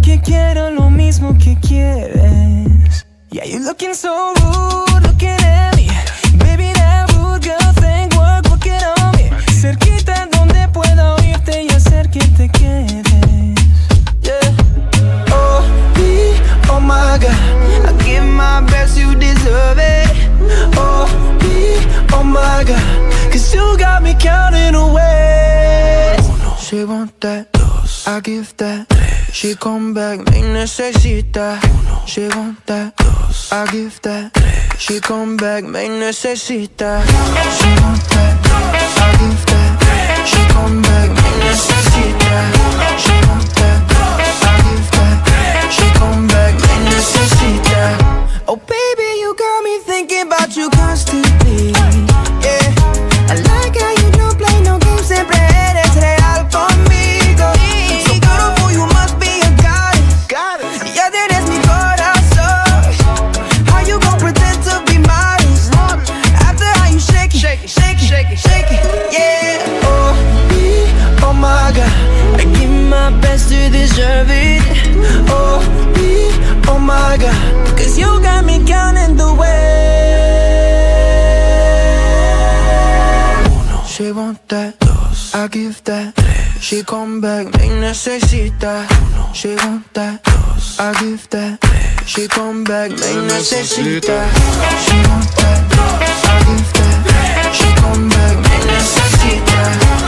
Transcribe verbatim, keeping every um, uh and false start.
que quiero lo mismo que quieres. Yeah, you looking so rude, looking at me. Baby, that rude girl thing work, work it on me. Cerquita donde pueda oírte y hacer que te quedes. Yeah. Oh, me, oh my God, I give my best, you deserve it. Oh, me, oh my God, cause you got me counting away. Uno. She want that, dos. I give that, tres. She come back, me necesita. Uno. She want that, dos. I give that, tres. She come back, me necesita. She want that, I give that, tres. She come back, me necesita. She want that, I give that, tres. She come back, me necesita. Oh baby, you got me thinking about you constantly. Yeah, I like how you don't play no games, siempre eres real conmigo. So beautiful, you must be a goddess. Ya tienes mi corazón. How you gon' pretend to be modest after how you shake it, shake it, shake it, shake it, shake it. Yeah. Oh me, oh my God, I give my best to deserve it. Oh me, oh my God, cause you got me counting the way. Uno. She want that, dos. I give that, tres. She come back, me necesita. Uno. She want that, dos. I give that, tres. She come back, me necesita. She want that, I give that, tres. She come back, me necesita.